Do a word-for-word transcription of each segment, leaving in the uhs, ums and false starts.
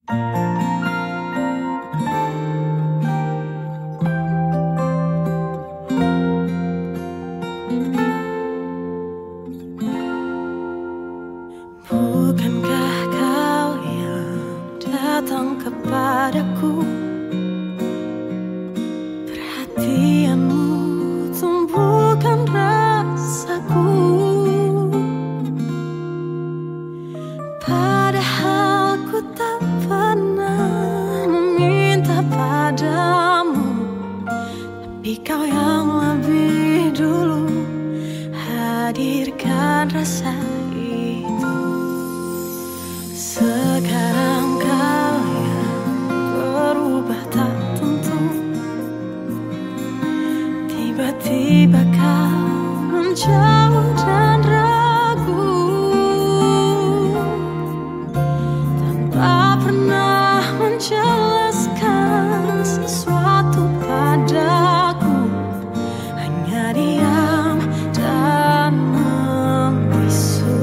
Bukankah kau yang datang kepadaku? Perhatianmu tumbuhkan rasaku. Padahal ku tak pernah meminta padamu, tapi kau yang lebih dulu hadirkan rasa itu. Sekarang kau yang berubah tak tentu, tiba-tiba kau menjauh dan ragu, tanpa pernah menjelaskan sesuatu padaku, hanya diam dan membisu.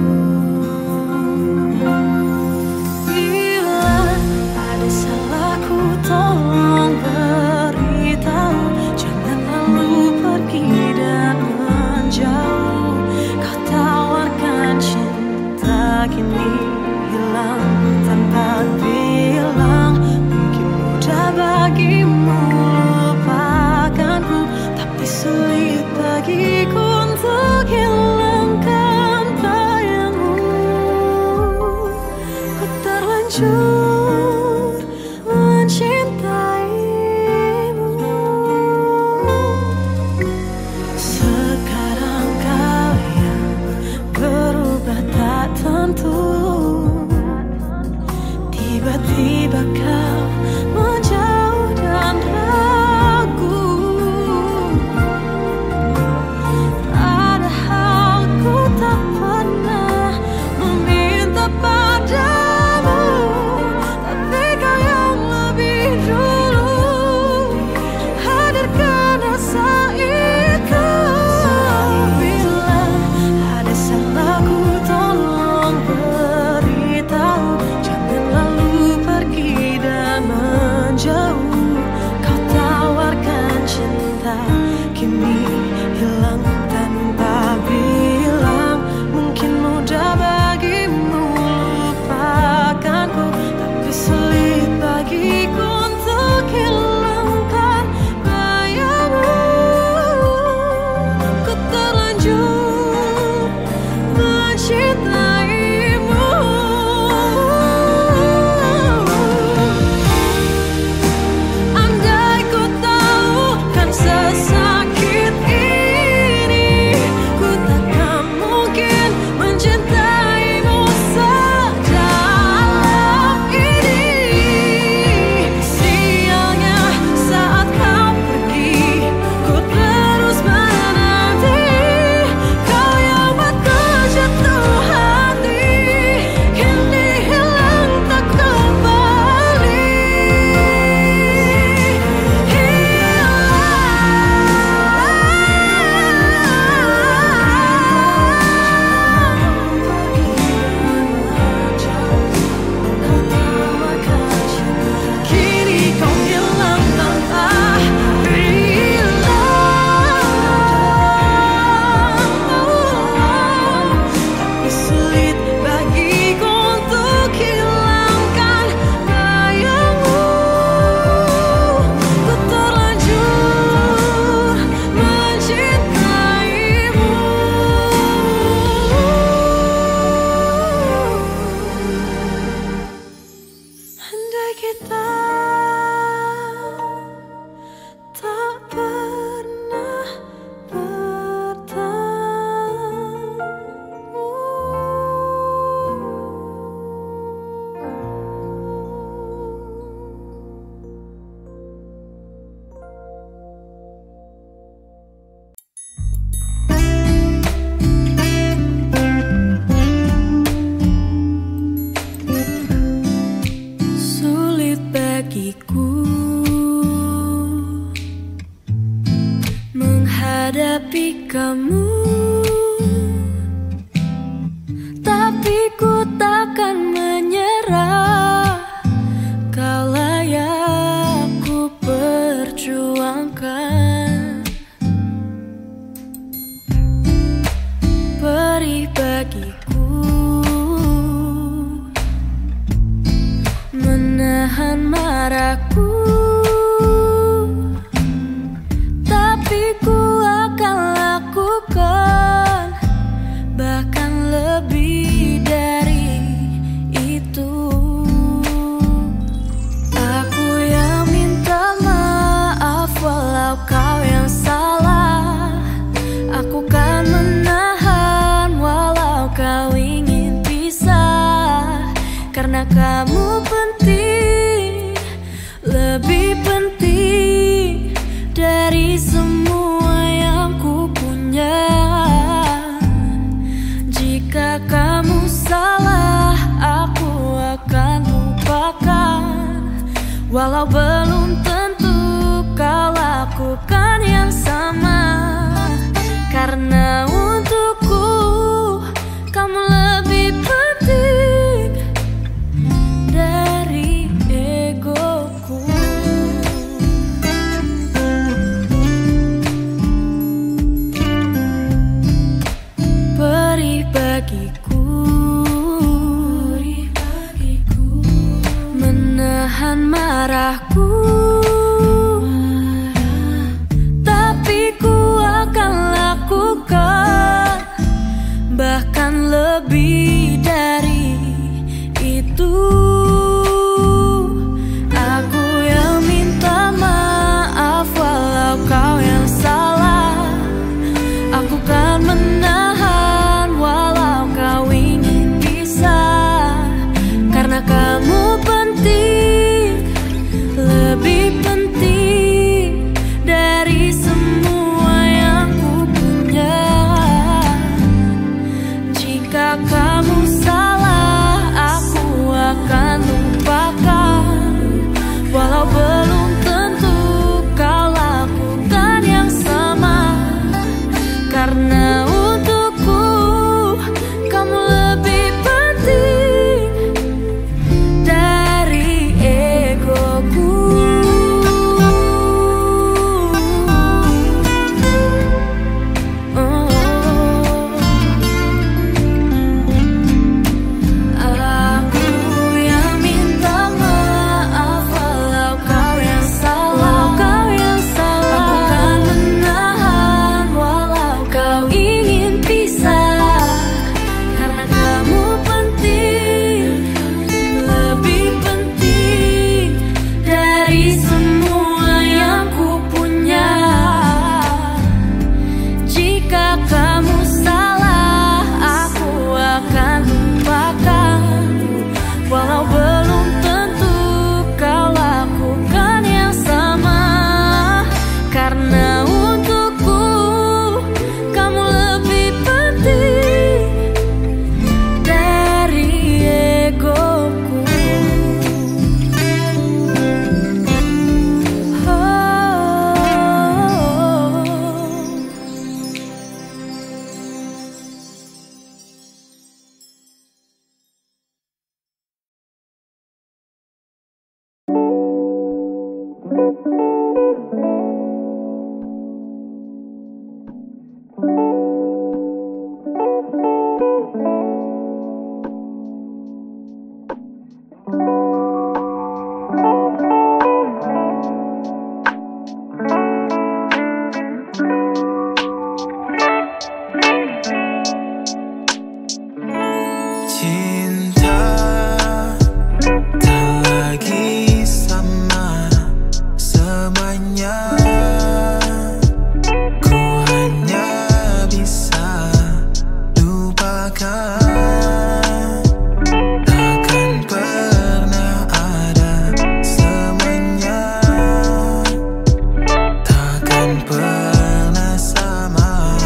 Bila ada salahku tolong beritahu, jangan lalu pergi dan menjauh. Kau tawarkan cinta kini hilang tanpa bilang. Mungkin mudah bagimu lupakanku, tapi sulit bagiku untuk hilangkan bayangmu. Ku terlanjur mencintaimu. Sekarang kau yang berubah tak tentu, tiba-tiba kau menjauh dan ragu, padahal ku tak pernah meminta padamu, tapi kau yang lebih dulu hadirkan rasa itu. Bila ada salahku tolong beritahu, jangan lalu pergi dan menjauh. Kau tawarkan cinta kini hilang tanpa bilang. Mungkin mudah bagimu lupakanku, tapi sulit bagiku untuk hilangkan bayangmu. Ku terlanjur mencintaimu. Andai ku tahu kan sesakit ini, ku takkan mungkin mencintaimu sedalam ini. Sialnya saat kau pergi, ku terus menanti. Kau yang buatku jatuh hati, kini hilang tak kembali. Kini kau hilang tanpa bilang, tapi sulit bagiku untuk hilangkan bayangmu. Ku terlanjur mencintaimu. Andai kita tak pernah bertemu. Sulit menahan marahku, tapi ku akan lakukan bahkan lebih dari itu. Aku yang minta maaf walau kau yang salah. Aku kan menahan walau kau ingin pisah, karena kamu penting, lebih penting dari semua yang ku punya. Jika kamu salah, aku akan lupakan, walau belum tentu kau lakukan yang sama. Karena untukku kamu lebih penting dari egoku. Perih bagiku, perih bagiku menahan marahku, tapi ku akan lakukan bahkan lebih dari itu. Aku yang minta maaf walau kau yang salah. Aku kan menahan walau kau ingin pisah, karena kamu penting, lebih penting dari semua yang ku punya. Jika kamu salah, aku akan lupakan, walau belum tentu kau lakukan yang sama. Karena untukku kamu lebih penting dari egoku. Oh. Aku yang minta maaf walau kau yang salah. Kau yang salah. Aku kan menahan walau kau ingin pisah, karena kamu penting, lebih penting dari semua yang ku punya. Jika kamu salah, aku akan lupakan, walau belum tentu kau lakukan yang sama. Karena untukku kamu lebih penting dari egoku. Cinta tak lagi sama semuanya. Ku hanya bisa lupakan. Takkan pernah ada semuanya. Takkan pernah sama.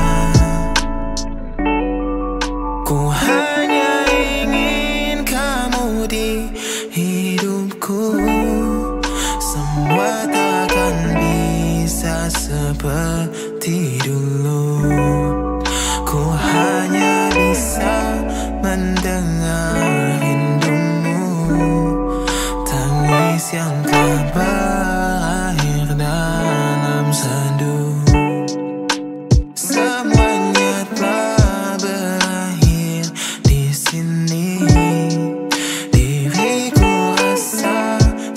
Ku hanya ingin kamu di hidupku. Semua takkan bisa seperti dulu. Ku hanya bisa mendengar rindumu, tangis yang telah berakhir dalam sendu. Semuanya telah berakhir di sini. Diriku rasa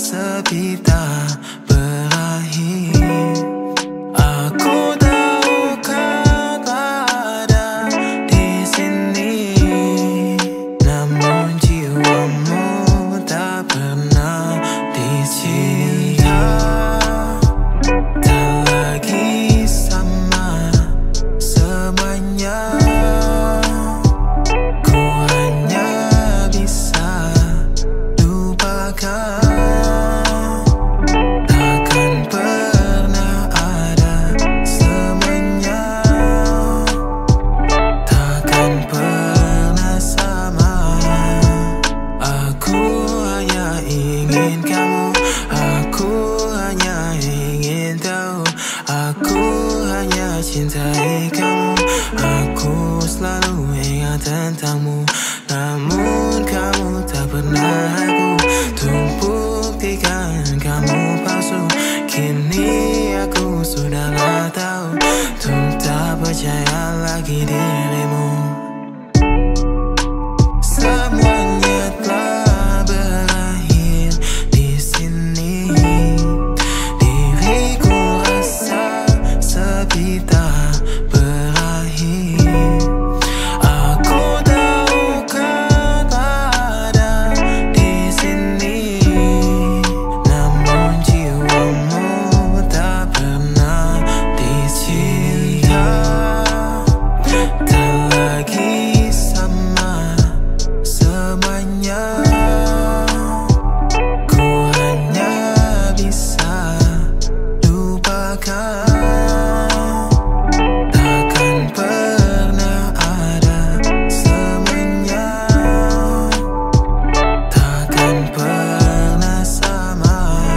lupakan. Takkan pernah ada semuanya, takkan pernah sama. Aku hanya ingin kamu, aku hanya ingin tahu, aku hanya cintai kamu, aku selalu ingat tentangmu. Namun kamu tak pernah aku untuk buktikan kamu palsu. Kini aku sudah gak tahu untuk tak percaya lagi dirimu. Semuanya telah berakhir di sini. Diriku rasa sepi tak berakhir. Aku tahu kau tak ada di sini, namun jiwamu tak pernah dicinta. Tak lagi sama semuanya. Ku hanya bisa lupakan. Takkan pernah ada semuanya, takkan pernah sama.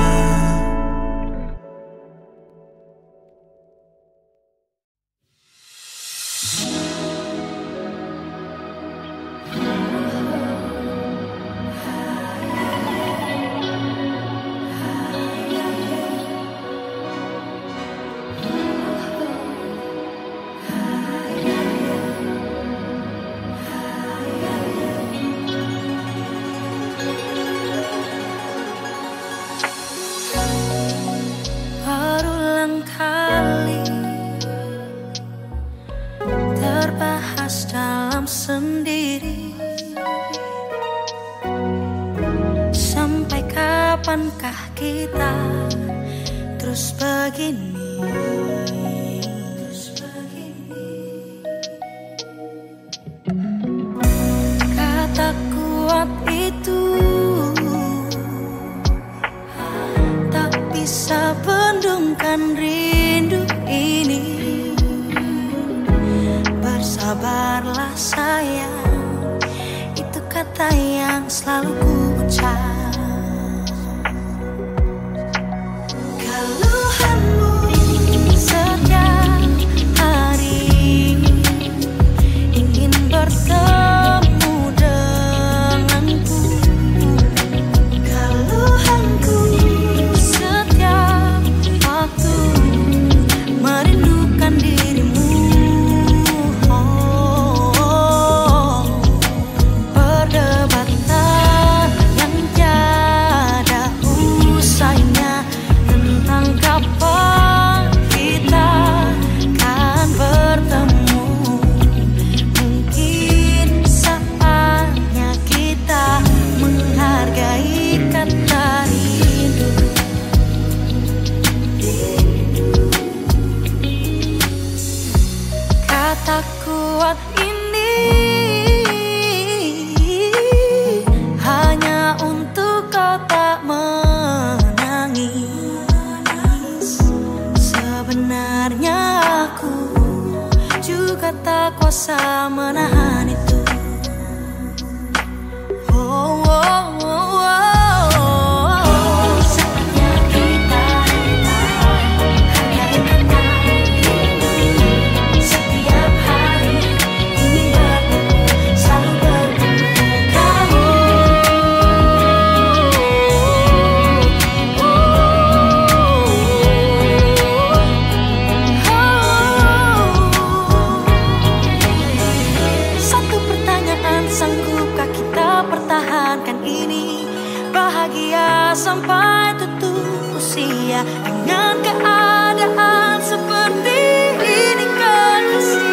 Berulang kali terbahas dalam sendiri. Sampai kapankah kita terus begini? Terus begini. Kata kuat itu tak bisa bendungkan rindu ini. Bersabarlah sayang, itu kata yang selalu ku ucap. Keluhanmu setiap hari ingin bertemu denganku. Keluhanku setiap waktu merindukan dirimu. Oh, perdebatan yang tiada usainya tentang kapan kita kan bertemu. Mungkin saatnya kita menghargai kata rindu. Kata kuat ini hanya untuk kau tak menangis. Sebenarnya aku juga tak kuasa menahan itu. Oh, oh, oh, oh, oh. Saatnya kita hargai kata rindu. Setiap hari ingin bertemu, selalu bertemu kamu. Satu pertanyaan, sanggupkah kita pertahankan ini? Bahagia sampai tutup usia dengan keadaan seperti ini, kekasih.